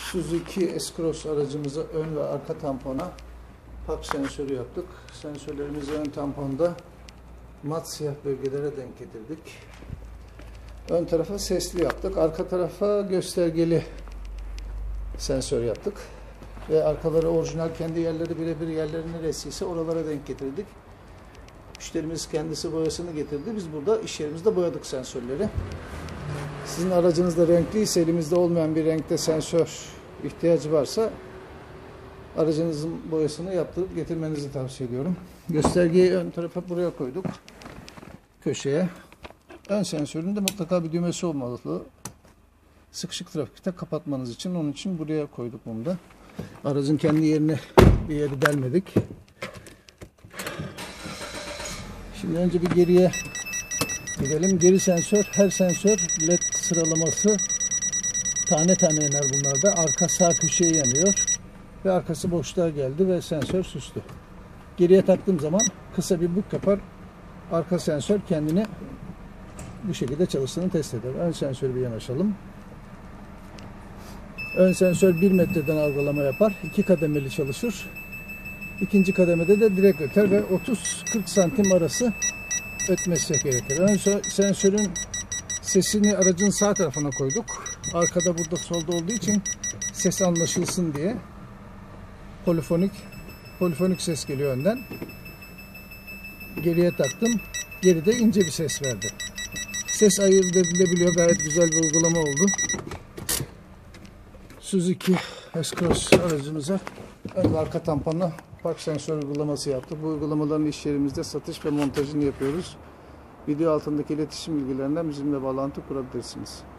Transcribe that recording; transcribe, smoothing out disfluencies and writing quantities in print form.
Suzuki S-Cross aracımıza ön ve arka tampona park sensörü yaptık. Sensörlerimizi ön tamponda mat siyah bölgelere denk getirdik. Ön tarafa sesli yaptık. Arka tarafa göstergeli sensör yaptık. Ve arkaları orijinal, kendi yerleri birebir yerleri neresiyse oralara denk getirdik. Müşterimiz kendisi boyasını getirdi. Biz burada iş yerimizde boyadık sensörleri. Sizin aracınızda renkliyse, elimizde olmayan bir renkte sensör ihtiyacı varsa aracınızın boyasını yaptırıp getirmenizi tavsiye ediyorum. Göstergeyi ön tarafa buraya koyduk. Köşeye. Ön sensörün de mutlaka bir düğmesi olmalı. Sıkışık trafikte kapatmanız için. Onun için buraya koyduk bunu da. Aracın kendi yerine bir yeri delmedik. Şimdi önce bir geriye gidelim. Geri sensör, her sensör led sıralaması tane tane iner bunlarda. Arka sağ köşeye yanıyor. Ve arkası boşluğa geldi ve sensör süslü. Geriye taktığım zaman kısa bir buk yapar. Arka sensör kendini bu şekilde çalıştığını test eder. Ön sensörü bir yanaşalım. Ön sensör 1 metreden algılama yapar. 2 kademeli çalışır. İkinci kademede de direkt öter ve 30-40 santim arası ötmesi gerekir. Ön sensörün sesini aracın sağ tarafına koyduk. Arkada burada solda olduğu için ses anlaşılsın diye polifonik ses geliyor önden. Geriye taktım. Geride ince bir ses verdi. Ses ayırt edilebiliyor. Gayet güzel bir uygulama oldu. Suzuki S-Cross aracımıza ön ve arka tampona park sensör uygulaması yaptık. Bu uygulamaların iş yerimizde satış ve montajını yapıyoruz. Video altındaki iletişim bilgilerinden bizimle bağlantı kurabilirsiniz.